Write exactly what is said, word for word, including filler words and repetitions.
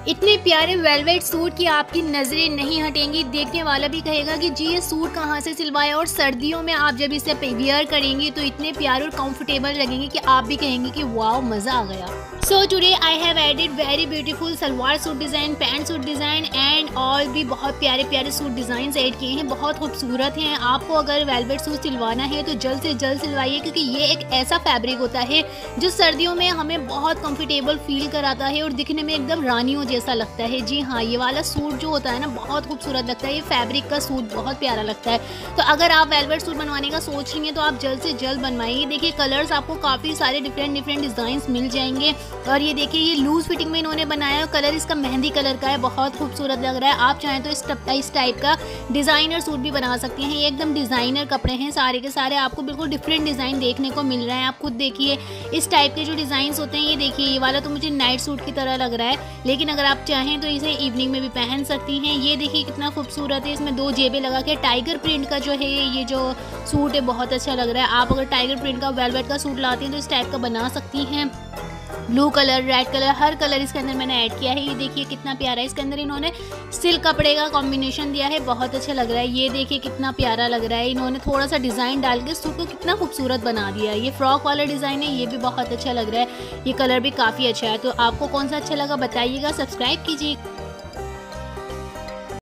इतने प्यारे velvet suit की आपकी नज़रें नहीं हटेंगी। देखने वाला भी कहेगा कि जी ये सूट कहाँ से सिलवाया। और सर्दियों में आप जब इसे वियर करेंगी तो इतने प्यारे और कंफर्टेबल लगेंगे कि आप भी कहेंगे कि वाओ मज़ा आ गया। So today I have added very beautiful salwar suit design, pant suit design and और भी बहुत प्यारे प्यारे सूट डिज़ाइन ऐड किए हैं। बहुत खूबसूरत हैं। आपको अगर वेलवेट सूट सिलवाना है तो जल्द से जल्द सिलवाइए, क्योंकि ये एक ऐसा फैब्रिक होता है जो सर्दियों में हमें बहुत कंफर्टेबल फील कराता है और दिखने में एकदम रानियों जैसा लगता है। जी हाँ, ये वाला सूट जो होता है ना बहुत खूबसूरत लगता है। ये फैब्रिक का सूट बहुत प्यारा लगता है। तो अगर आप वेलवेट सूट बनवाने का सोच रही हैं तो आप जल्द से जल्द बनवाइए। देखिए कलर्स आपको काफ़ी सारे डिफरेंट डिफरेंट डिज़ाइंस मिल जाएंगे। और ये देखिए ये लूज फिटिंग में इन्होंने बनाया है। कलर इसका मेहंदी कलर का है, बहुत खूबसूरत लग रहा है। आप चाहें तो इस इस टाइप का डिज़ाइनर सूट भी बना सकती हैं। ये एकदम डिज़ाइनर कपड़े हैं सारे के सारे। आपको बिल्कुल डिफरेंट डिज़ाइन देखने को मिल रहा है। आप खुद देखिए इस टाइप के जो डिज़ाइंस होते हैं। ये देखिए ये वाला तो मुझे नाइट सूट की तरह लग रहा है, लेकिन अगर आप चाहें तो इसे इवनिंग में भी पहन सकती हैं। ये देखिए कितना खूबसूरत है। इसमें दो जेबें लगा के टाइगर प्रिंट का जो है ये जो सूट है बहुत अच्छा लग रहा है। आप अगर टाइगर प्रिंट का वेलवेट का सूट लाती हैं तो इस टाइप का बना सकती हैं। ब्लू कलर, रेड कलर, हर कलर इसके अंदर मैंने ऐड किया है। ये देखिए कितना प्यारा है। इसके अंदर इन्होंने सिल्क कपड़े का कॉम्बिनेशन दिया है, बहुत अच्छा लग रहा है। ये देखिए कितना प्यारा लग रहा है। इन्होंने थोड़ा सा डिज़ाइन डाल के सूट को कितना खूबसूरत बना दिया है। ये फ्रॉक वाला डिज़ाइन है, ये भी बहुत अच्छा लग रहा है। ये कलर भी काफ़ी अच्छा है। तो आपको कौन सा अच्छा लगा बताइएगा, सब्सक्राइब कीजिए।